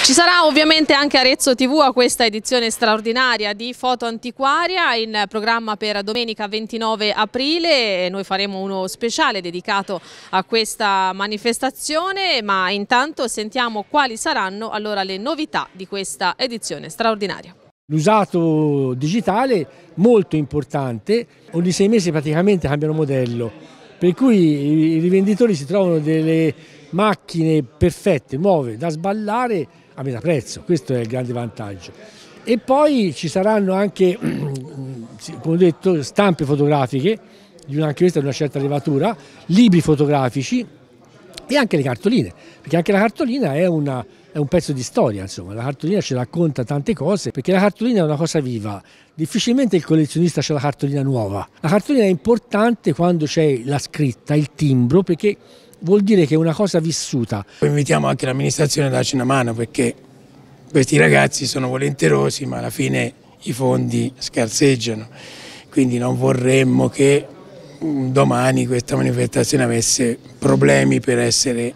Ci sarà ovviamente anche Arezzo TV a questa edizione straordinaria di Foto Antiquaria, in programma per domenica 29 aprile. Noi faremo uno speciale dedicato a questa manifestazione, ma intanto sentiamo quali saranno allora le novità di questa edizione straordinaria. L'usato digitale molto importante, ogni 6 mesi praticamente cambiano modello, per cui i rivenditori si trovano delle macchine perfette, nuove, da sballare a metà prezzo. Questo è il grande vantaggio. E poi ci saranno anche, come ho detto, stampe fotografiche, anche questa di una certa levatura, libri fotografici e anche le cartoline, perché anche la cartolina è un pezzo di storia, insomma. La cartolina ci racconta tante cose, perché la cartolina è una cosa viva. Difficilmente il collezionista c'ha la cartolina nuova. La cartolina è importante quando c'è la scritta, il timbro, perché vuol dire che è una cosa vissuta. Invitiamo anche l'amministrazione a darci una mano, perché questi ragazzi sono volenterosi, ma alla fine i fondi scarseggiano. Quindi non vorremmo che domani questa manifestazione avesse problemi per essere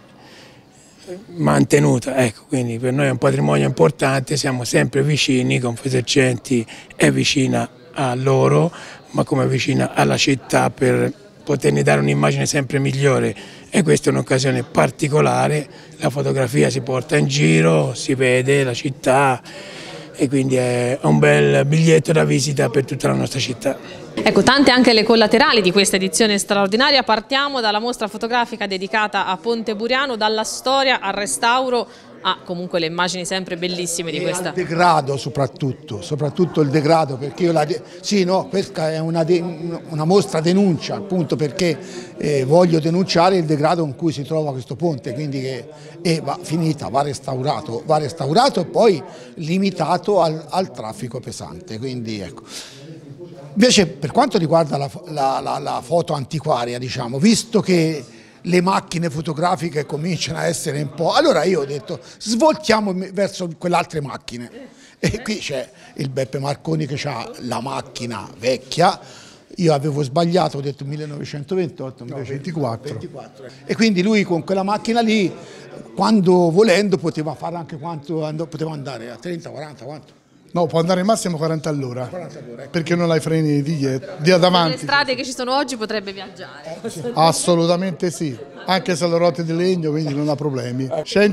mantenuta. Ecco, quindi per noi è un patrimonio importante, siamo sempre vicini, Confesercenti è vicina a loro, ma come vicina alla città, per poterne dare un'immagine sempre migliore, e questa è un'occasione particolare. La fotografia si porta in giro, si vede la città e quindi è un bel biglietto da visita per tutta la nostra città. Ecco, tante anche le collaterali di questa edizione straordinaria. Partiamo dalla mostra fotografica dedicata a Ponte Buriano, dalla storia al restauro a comunque le immagini sempre bellissime di questa. Al degrado soprattutto il degrado, perché questa è una mostra denuncia, appunto perché voglio denunciare il degrado in cui si trova questo ponte, quindi va finita, va restaurato e poi limitato al traffico pesante, quindi ecco. Invece per quanto riguarda la foto antiquaria, diciamo, visto che le macchine fotografiche cominciano a essere un po'... Allora io ho detto svoltiamo verso quelle altre macchine. E qui c'è il Beppe Marconi che ha la macchina vecchia, io avevo sbagliato, ho detto 1928, invece 24. E quindi lui con quella macchina lì, quando volendo, poteva fare anche quanto poteva andare, a 30, 40, quanto? No, può andare massimo 40 all'ora, perché non hai freni di davanti. Le strade che ci sono oggi potrebbe viaggiare. Assolutamente sì, anche se le ruote di legno, quindi non ha problemi.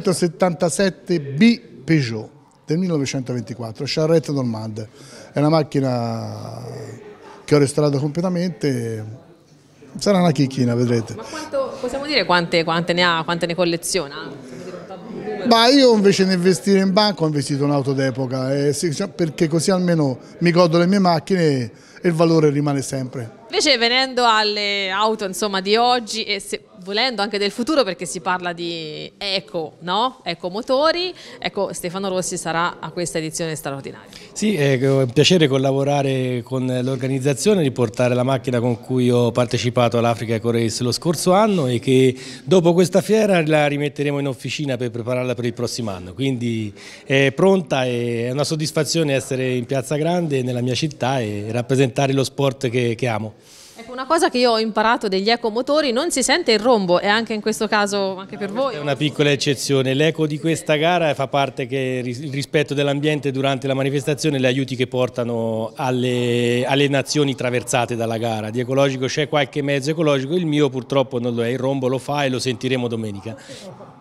177B Peugeot del 1924, Charrette Normande. È una macchina che ho restaurato completamente, sarà una chicchina, vedrete. Ma possiamo dire quante ne ha, quante ne colleziona? Ma io invece di investire in banco ho investito in auto d'epoca, perché così almeno mi godo le mie macchine e il valore rimane sempre. Invece venendo alle auto, insomma, di oggi e volendo anche del futuro, perché si parla di ecomotori, ecco, Stefano Rossi sarà a questa edizione straordinaria. Sì, è un piacere collaborare con l'organizzazione, riportare la macchina con cui ho partecipato all'Africa Eco Race lo scorso anno e che dopo questa fiera la rimetteremo in officina per prepararla per il prossimo anno. Quindi è pronta e è una soddisfazione essere in Piazza Grande, nella mia città, e rappresentare lo sport che amo. Ecco, una cosa che io ho imparato degli ecomotori: non si sente il rombo, e anche in questo caso anche per voi. È una piccola eccezione, l'eco di questa gara fa parte che il rispetto dell'ambiente durante la manifestazione, le aiuti che portano alle nazioni traversate dalla gara. Di ecologico c'è qualche mezzo ecologico, il mio purtroppo non lo è, il rombo lo fa e lo sentiremo domenica.